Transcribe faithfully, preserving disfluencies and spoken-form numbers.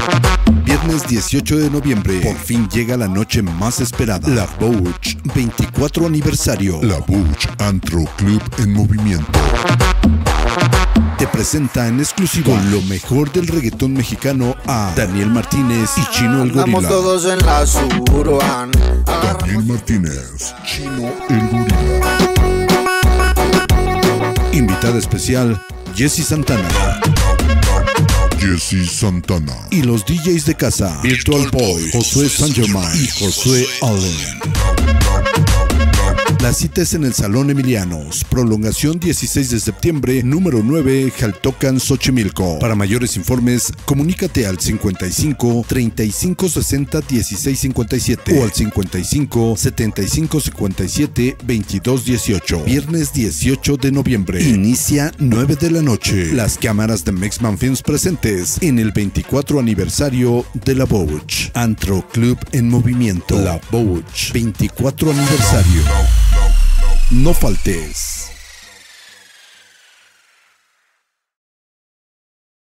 Viernes dieciocho de noviembre, por fin llega la noche más esperada. La Bouch, veinticuatro aniversario. La Bouch Antro Club en movimiento. Te presenta en exclusiva con lo mejor del reggaetón mexicano a Daniel Martínez y Chino el Gorila. Estamos todos en la suburban. Daniel Martínez, Chino el Gorila. Invitada especial, Jessy Santana. Jessy Santana. Y los D Js de casa, Virtual Boy, Josué San Germain y Josué Allen. La cita es en el Salón Emilianos, prolongación dieciséis de septiembre, número nueve, Jaltocan, Xochimilco. Para mayores informes, comunícate al cincuenta y cinco, treinta y cinco, sesenta, dieciséis cincuenta y siete o al cincuenta y cinco, setenta y cinco, cincuenta y siete, veintidós dieciocho. Viernes dieciocho de noviembre. Inicia nueve de la noche. Las cámaras de Mexman Films presentes en el veinticuatro aniversario de La Bouch. Antro Club en movimiento. La Bouch, veinticuatro aniversario. No faltes.